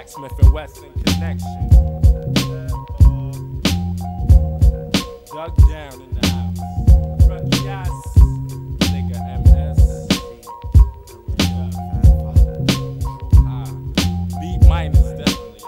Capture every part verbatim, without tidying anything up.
Smith and Wesson connection. Dug down in the house. Yes. Nigga M S. Beat minus definitely.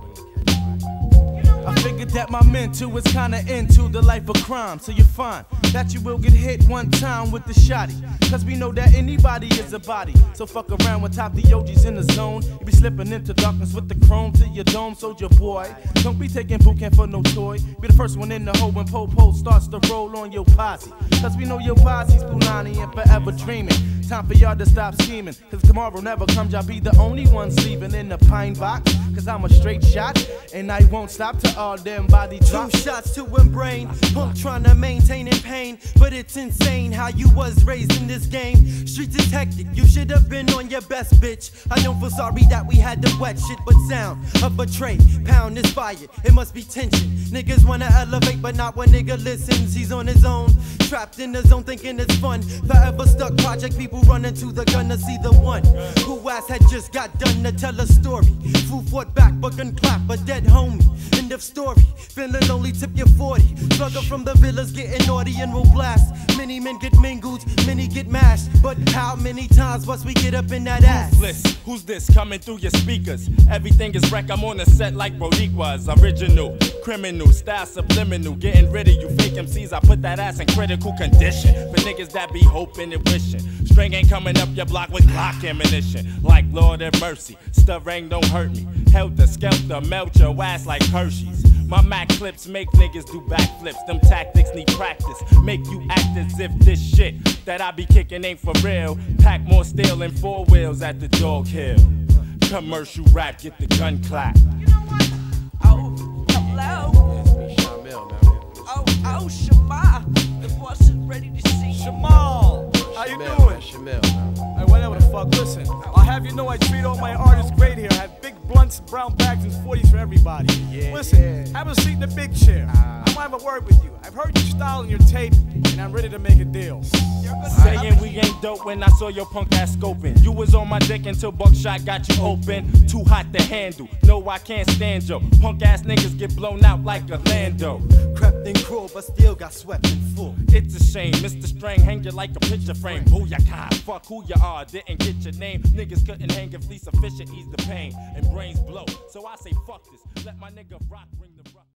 I figured that my mentor was kinda into the life of crime, so you're fine that you will get hit one time with the shotty. Cause we know that anybody is a body. So fuck around with top the O Gs in the zone. You be slipping into darkness with the chrome to your dome, soldier boy. Don't be taking boot camp for no toy. Be the first one in the hole when Po-Po starts to roll on your posse. Cause we know your posse's Punani and forever dreaming. Time for y'all to stop scheming. Cause tomorrow never comes, y'all be the only ones sleeping in the pine box. Cause I'm a straight shot, and I won't stop till all them body drop. Two shots to one brain, punk trying to maintain in pain. But it's insane how you was raised in this game. Streets is hectic, you should have been on your best, bitch. I don't feel sorry that we had to wet shit, but sound of a tray, pound is fired, it must be tension. Niggas wanna elevate, but not when nigga listens, he's on his own. Trapped in the zone thinking it's fun. Forever stuck project people running to the gun to see the one who ass had just got done to tell a story. Fool fought back but couldn't clap a dead homie. End of story. Feeling lonely, tip your forty. Slugger from the villas getting naughty and will blast. Many men get mingled, many get mashed. But how many times must we get up in that ass? Who's this? Who's this coming through your speakers? Everything is wreck, I'm on the set like Boricuas. Original, criminal, style subliminal. Getting rid of you fake M Cs, I put that ass in critical condition. For niggas that be hoping and wishing. String ain't coming up your block with Glock ammunition. Like Lord have mercy, Stirring don't hurt me. Helter skelter, melt your ass like Hershey's. My Mac clips make niggas do backflips. Them tactics need practice. Make you act as if this shit that I be kicking ain't for real. Pack more steel and four wheels at the Dog Hill. Commercial rap, get the gun clap. You know what? Oh, hello. Oh, oh, Shema. The boss is ready to see you. Shamal, how you Shamil, doing? man, Shamil, man. Hey, whatever the fuck, listen. I'll have you know I treat all my artists great here. I have big blunts, brown bags, and forties for everybody. Yeah, listen, yeah. have a seat in the big chair. Uh, I might have a word with you. I've heard your style and your tape, and I'm ready to make a deal. Saying we ain't dope when I saw your punk ass scoping. You was on my dick until Buckshot got you open. Too hot to handle. No, I can't stand you. Punk ass niggas get blown out like a Lando. Crept and cruel, but still got swept in full. It's a shame, Mister String hang you like a picture frame. Booyaka, fuck who you are, didn't get your name. Niggas couldn't hang if Lisa Fisher eased the pain and brains blow. So I say fuck this, let my nigga rock, bring the rock.